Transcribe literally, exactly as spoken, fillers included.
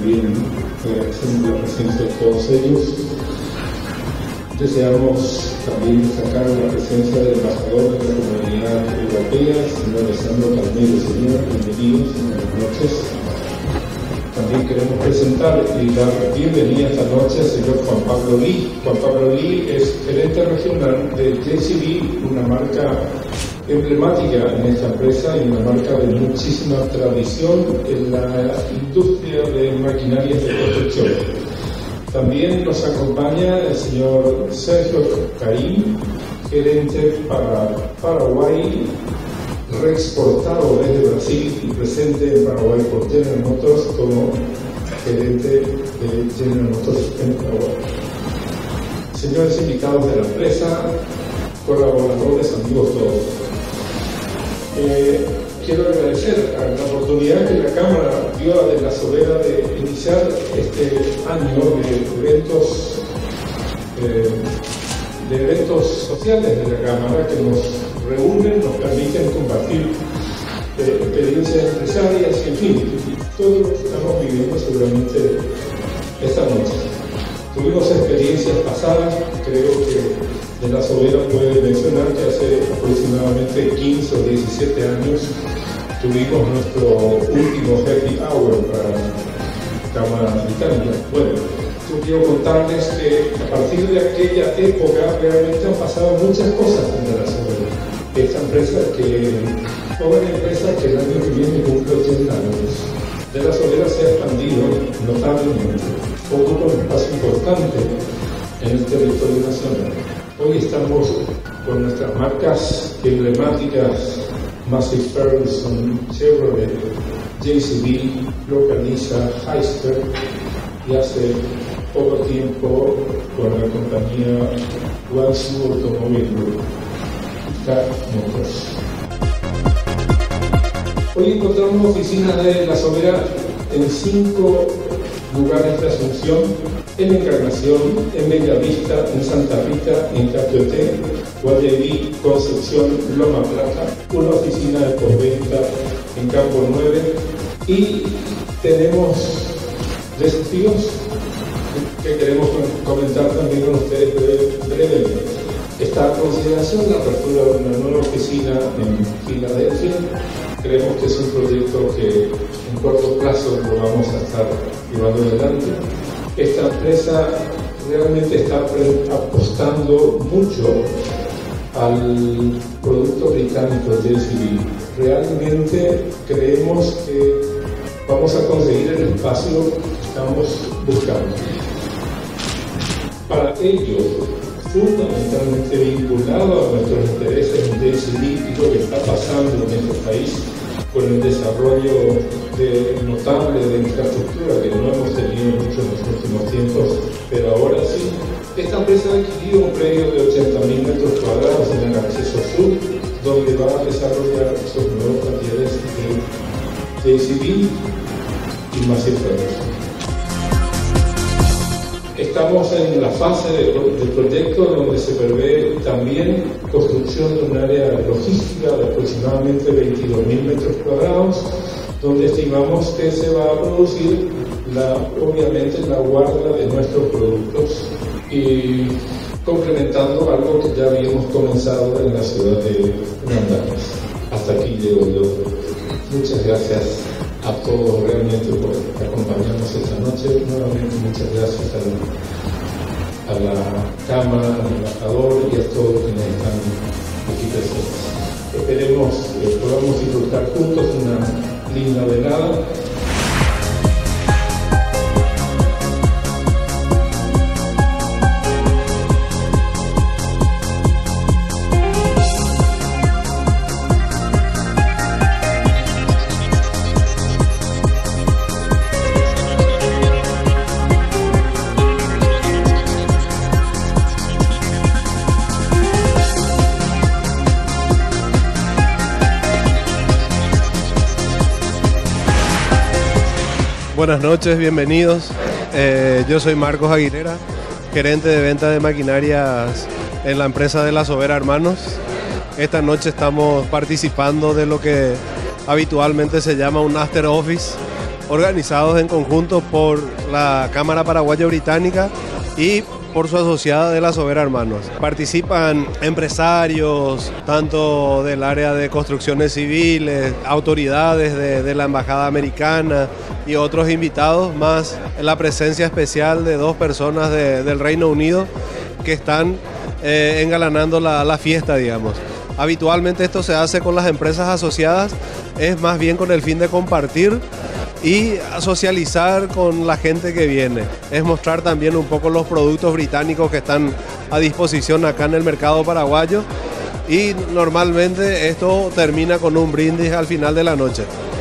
también agradecemos la presencia de todos ellos. Deseamos también destacar la presencia del embajador de la Comunidad Europea, señor Alessandro Palmero. Señor, bienvenidos, buenas noches. También queremos presentar y dar bienvenida esta noche al señor Juan Pablo Lee. Juan Pablo Lee es gerente regional de J C B, una marca emblemática en esta empresa y una marca de muchísima tradición en la industria de maquinarias de construcción. También nos acompaña el señor Sergio Caín, gerente para Paraguay, reexportado desde Brasil y presente en Paraguay por General Motors como gerente de General Motors en Paraguay. Señores invitados de la empresa, colaboradores, amigos todos. Eh, quiero agradecer a la oportunidad que la Cámara dio a de la Sobera de iniciar este año de eventos, eh, de eventos sociales de la Cámara que nos reúnen, nos permiten compartir eh, experiencias empresarias y en fin, todo lo que estamos viviendo seguramente esta noche. Tuvimos experiencias pasadas, creo que de la Sobera puede mencionar que hace aproximadamente quince o diecisiete años tuvimos nuestro último happy hour para la Cámara Británica. Bueno, yo quiero contarles que a partir de aquella época realmente han pasado muchas cosas en la Sobera. Esta empresa que, joven empresa que el año que viene cumple ochenta años, de la Sobera se ha expandido notablemente, ocupa un espacio importante en el territorio nacional. Hoy estamos con nuestras marcas emblemáticas, Massey Ferguson, Chevrolet, J C B, Localiza, Hyster y hace poco tiempo con la compañía Guangzhou Automobile Group, Car Motors. Hoy encontramos oficinas de la Sobera en cinco lugares de Asunción, en Encarnación, en Bellavista, en Santa Rita, en Capiotén, Guayaquil, Concepción, Loma Plata, una oficina de postventa en Campo nueve y tenemos desafíos que queremos comentar también con ustedes brevemente. Está a consideración la apertura de una nueva oficina en Filadelfia. Creemos que es un proyecto que en corto plazo lo vamos a estar llevando adelante. Esta empresa realmente está apostando mucho al producto británico J C B. Realmente creemos que vamos a conseguir el espacio que estamos buscando. Para ello, fundamentalmente vinculado a nuestros intereses en J C B y lo que está pasando en nuestro país, con el desarrollo de, notable de infraestructura que no hemos tenido mucho en los últimos tiempos, pero ahora sí. Esta empresa ha adquirido un predio de ochenta mil metros cuadrados en el acceso sur, donde va a desarrollar sus nuevos talleres de J C B y Massey Ferguson. Estamos en la fase del de proyecto donde se prevé también construcción de un área logística de aproximadamente veintidós mil metros cuadrados, donde estimamos que se va a producir la, obviamente la guarda de nuestros productos y complementando algo que ya habíamos comenzado en la ciudad de Nandares. Hasta aquí llego yo. Muchas gracias a todos realmente por acompañarnos esta noche. Nuevamente muchas gracias a la, a la Cámara, al embajador y a todos quienes están aquí presentes. Esperemos que podamos disfrutar juntos una linda velada. Buenas noches, bienvenidos. Eh, yo soy Marcos Aguilera, gerente de venta de maquinarias en la empresa de la Sobera Hermanos. Esta noche estamos participando de lo que habitualmente se llama un after office, organizados en conjunto por la Cámara Paraguaya Británica y por su asociada de la Sobera Hermanos. Participan empresarios, tanto del área de construcciones civiles, autoridades de, de la Embajada Americana y otros invitados, más la presencia especial de dos personas de, del Reino Unido que están eh, engalanando la, la fiesta, digamos. Habitualmente esto se hace con las empresas asociadas, es más bien con el fin de compartir y socializar con la gente que viene. Es mostrar también un poco los productos británicos que están a disposición acá en el mercado paraguayo y normalmente esto termina con un brindis al final de la noche.